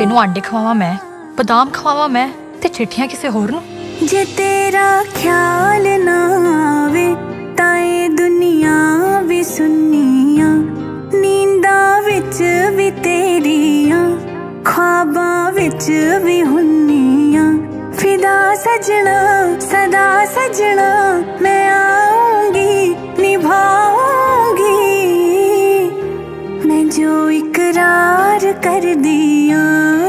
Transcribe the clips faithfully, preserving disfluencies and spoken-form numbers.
तेनू आंडे खवावा मैं, बादाम खवावा मैं ते चिट्ठियां किसे होर नू। जे तेरा ख्याल ना आवे ताए दुनिया भी सुनिया, नींदा विच भी तेरिया, ख्वाबां विच भी हुन्निया। फिदा सजना सदा सजना मैं आऊंगी निभाऊंगी, मैं जो इकरार कर दिया।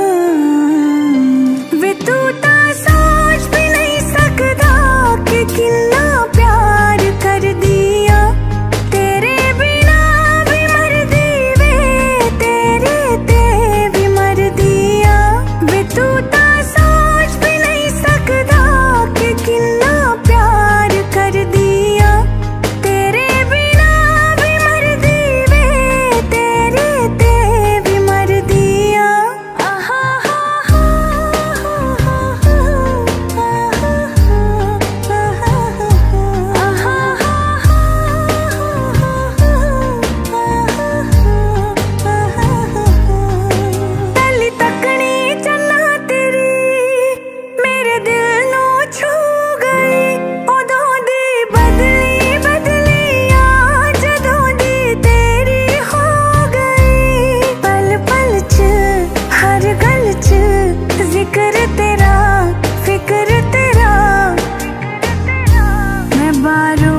वे तू ता सोच भी नहीं सकदा कि कितना प्यार कर दिया, तेरे बिना भी मर दी वे, तेरे ते भी मर दिया। वे तू ता सोच भी नहीं सकदा कि कितना प्यार कर दिया, तेरे बिना भी मर दी वे, तेरे ते भी मर दिया। आहा हा हा पहली तकनी चन्ना तेरी मेरे दिल नू छू गई, उदों दी बदली बदलिया जदों दी तेरी हो गई। पल पल च हर गल च जिक्र तेरा फिक्र तेरा, मैं बारों